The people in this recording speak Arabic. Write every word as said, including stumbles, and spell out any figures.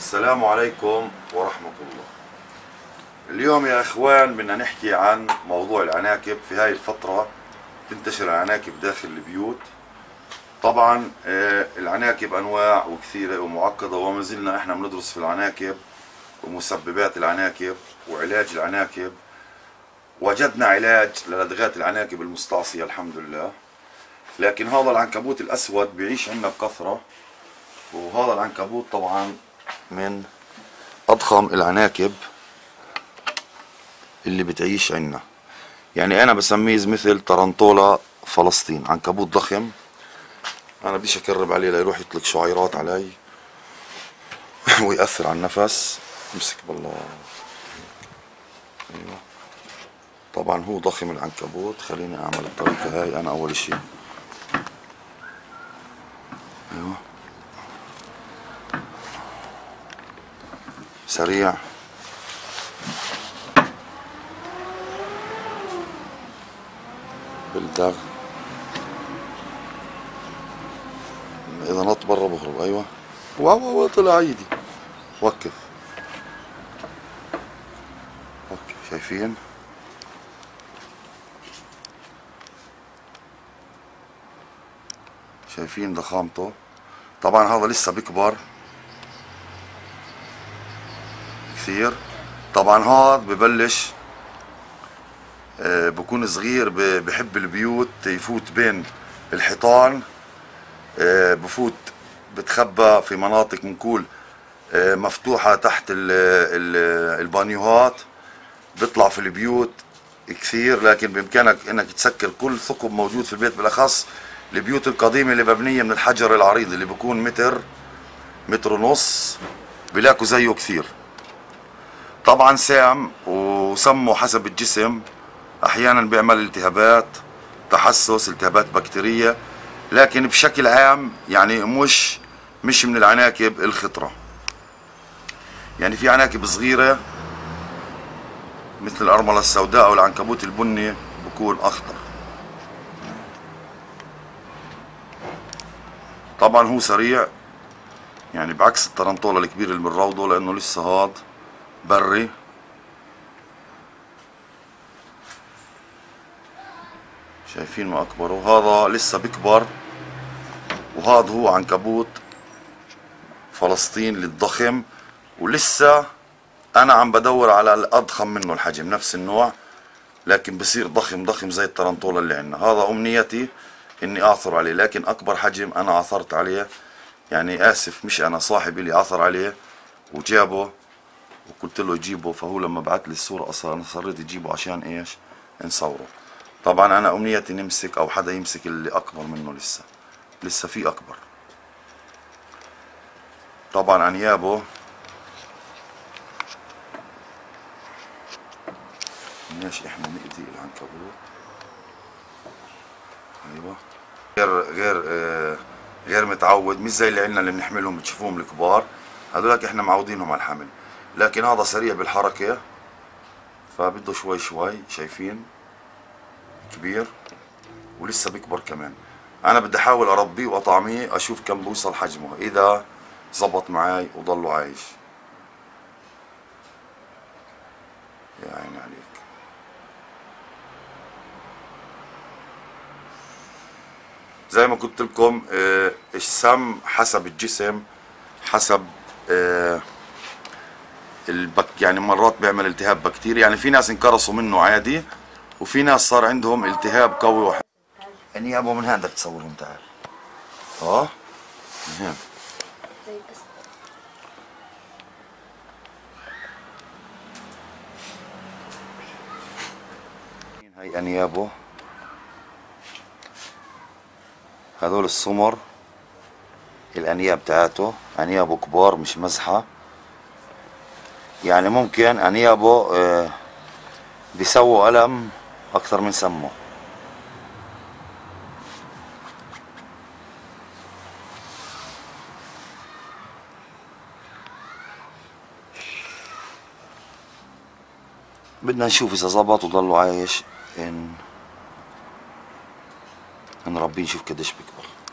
السلام عليكم ورحمة الله. اليوم يا اخوان بدنا نحكي عن موضوع العناكب. في هاي الفترة تنتشر العناكب داخل البيوت. طبعا العناكب انواع وكثيرة ومعقدة، وما زلنا احنا بندرس في العناكب ومسببات العناكب وعلاج العناكب. وجدنا علاج للدغات العناكب المستعصية الحمد لله. لكن هذا العنكبوت الاسود بيعيش عندنا بكثرة، وهذا العنكبوت طبعا من اضخم العناكب اللي بتعيش عندنا. يعني انا بسميه مثل ترنتولا فلسطين، عنكبوت ضخم. انا بديش اكرب عليه ليروح يطلق شعيرات علي ويأثر على النفس. امسك بالله. ايوه طبعا هو ضخم العنكبوت. خليني اعمل الطريقة هاي انا اول اشي. ايوه سريع. بالدغ. اذا نط برا بهرب. ايوه واو واو طلع ايدي. وقف وقف. شايفين؟ شايفين ضخامته؟ طبعا هذا لسه بيكبر كثير. طبعا هذا ببلش بكون صغير، بحب البيوت، يفوت بين الحيطان، بفوت بتخبى في مناطق منقول مفتوحة تحت البانيوهات، بيطلع في البيوت كثير. لكن بإمكانك انك تسكر كل ثقب موجود في البيت، بالاخص البيوت القديمة اللي مبنية من الحجر العريض اللي بيكون متر متر ونص، بلاقوا زيه كثير. طبعا سام وسمه حسب الجسم. احيانا بيعمل التهابات، تحسس، التهابات بكتيرية، لكن بشكل عام يعني مش مش من العناكب الخطرة. يعني في عناكب صغيرة مثل الأرملة السوداء او العنكبوت البني بكون اخطر. طبعا هو سريع، يعني بعكس الترنتولا الكبير اللي بنروضه، لانه لسه هاد بري. شايفين ما اكبره؟ هذا لسه بيكبر. وهذا هو عنكبوت فلسطين الضخم، ولسه انا عم بدور على الاضخم منه الحجم، نفس النوع لكن بصير ضخم ضخم زي الترنتولا اللي عندنا. هذا امنيتي اني اعثر عليه، لكن اكبر حجم انا عثرت عليه، يعني اسف مش انا، صاحبي اللي عثر عليه وجابه وقلت له يجيبه. فهو لما بعت لي الصورة اصلا انا صريت اجيبه عشان ايش؟ نصوره. طبعا انا امنيتي نمسك او حدا يمسك اللي اكبر منه. لسه لسه في اكبر. طبعا انيابه ليش احنا نأذي العنكبوت. ايوه غير غير آه غير متعود، مش زي اللي عندنا اللي بنحملهم بتشوفوهم الكبار، هذولك احنا معودينهم على الحمل. لكن هذا سريع بالحركة، فبده شوي شوي. شايفين؟ كبير ولسه بيكبر كمان. انا بدي احاول اربيه واطعميه، اشوف كم بوصل حجمه، اذا زبط معي وضله عايش. يا عيني عليك. زي ما قلت لكم اه السم حسب الجسم، حسب اه البك، يعني مرات بيعمل التهاب بكتيري. يعني في ناس انقرصوا منه عادي، وفي ناس صار عندهم التهاب قوي وح... يعني يا ابو من هذا تصورهم. تعال اه من هنا. هاي انيابه، هذول السمر الانياب تاعته. انيابه كبار مش مزحة، يعني ممكن انيابه آه بيسووا ألم اكثر من سمه. بدنا نشوف اذا زبط وضلوا عايش، ان نربيه نشوف قديش بيكبر.